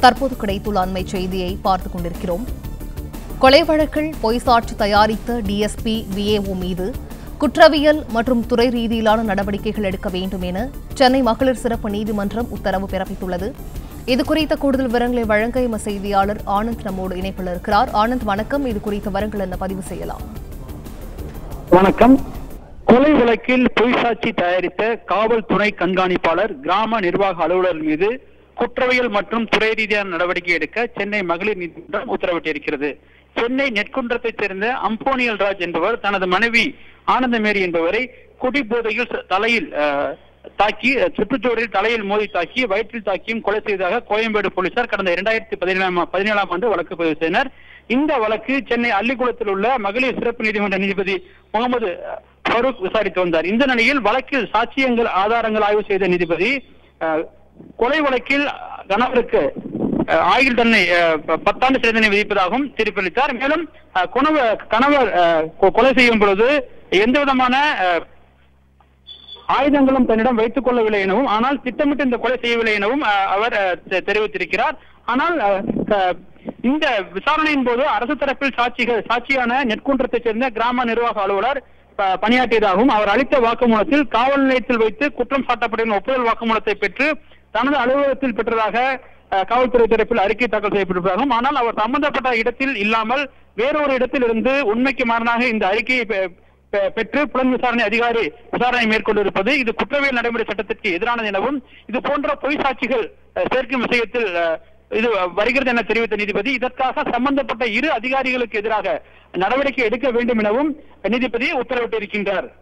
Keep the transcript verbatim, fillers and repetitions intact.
தற்போது கிடைத்துள்ள அண்மை செய்தியை பார்த்துக் கொண்டிருக்கிறோம். கொலை வழக்கில் பொய் சாட்சி தயாரித்த டிஎஸ்பி விஏஓ மீது குற்றவியல் மற்றும் துறை ரீதியிலான நடவடிக்கைகள் எடுக்க வேண்டும் என சென்னை மகளிர் சிறப்பு நீதிமன்றம் உத்தரவு பிறப்பித்துள்ளது. இதுகுறித்த கூடுதல் விவரங்களை வழங்க எம செய்தியாளர் ஆனந்த் நம்மோடு இணைப்பில் இருக்கிறார். ஆனந்த் வணக்கம். இது குறித்த விவரங்கள் என்ன பதிவு செய்யலாம்? வணக்கம். கொலை வழக்கில் பொய் சாட்சி தயாரித்த காவல் துணை கண்காணிப்பாளர் கிராம நிர்வாக அலுவலர் மீது குற்றவியல் மற்றும் துறை ரீதியான நடவடிக்கை எடுக்க சென்னை மகளிர் நீதிமன்றம் உத்தரவிட்டிருக்கிறது. சென்னை நெற்குன்றத்தைச் சேர்ந்த அம்போனியல் ராஜ் என்பவர் தனது மனைவி ஆனந்தமேரி என்பவரை குடிபோதையில் தலையில் தாக்கி சுற்றுச்சூழலில் தலையில் மோதி தாக்கி வயிற்றில் தாக்கியும் கொலை செய்ததாக கோயம்பேடு போலீசார் கடந்த இரண்டாயிரத்தி பதினேழாம் பதினேழாம் ஆண்டு வழக்கு பதிவு செய்தனர். இந்த வழக்கு சென்னை அள்ளிக்குளத்தில் உள்ள மகளிர் சிறப்பு நீதிமன்ற நீதிபதி முகமது ஃபரூக் விசாரித்து வந்தார். இந்த நிலையில் வழக்கில் சாட்சியங்கள் ஆதாரங்கள் ஆய்வு செய்த நீதிபதி கொலை வழக்கில் கணவருக்கு ஆயுள் தண்டனை பத்தாண்டு சிறை தண்டனை விதிப்பதாகவும் தீர்ப்பளித்தார். மேலும் கணவர் கொலை செய்யும் பொழுது எந்த விதமான ஆயுதங்களும் தன்னிடம் வைத்துக் கொள்ளவில்லை எனவும், ஆனால் திட்டமிட்டு இந்த கொலை செய்யவில்லை எனவும் அவர் தெரிவித்திருக்கிறார். ஆனால் இந்த விசாரணையின் போது அரசு தரப்பில் சாட்சிகள் சாட்சியான நெற்குன்றத்தைச் சேர்ந்த கிராம நிர்வாக அலுவலர் பணியாற்றியதாகவும், அவர் அளித்த வாக்குமூலத்தில் காவல் நிலையத்தில் வைத்து குற்றம் சாட்டப்பட்ட ஒப்புதல் வாக்குமூலத்தை பெற்று தனது அலுவலகத்தில் பெற்றதாக காவல்துறை தரப்பில் அறிக்கை தாக்கல் செய்யப்பட்டிருப்பதாகவும், ஆனால் அவர் சம்பந்தப்பட்ட இடத்தில் இல்லாமல் வேறொரு இடத்தில் இருந்து உண்மைக்கு மாறாக இந்த அறிக்கையை பெற்று புலன் விசாரணை அதிகாரி விசாரணை மேற்கொண்டிருப்பது இது குற்றவியல் நடைமுறை சட்டத்திற்கு எதிரானது எனவும், இது போன்ற பொய் சாட்சிகள் சேர்க்கும் விஷயத்தில் இது வருகிறது என தெரிவித்த நீதிபதி இதற்காக சம்பந்தப்பட்ட இரு அதிகாரிகளுக்கு எதிராக நடவடிக்கை எடுக்க வேண்டும் எனவும் நீதிபதி உத்தரவிட்டிருக்கின்றார்.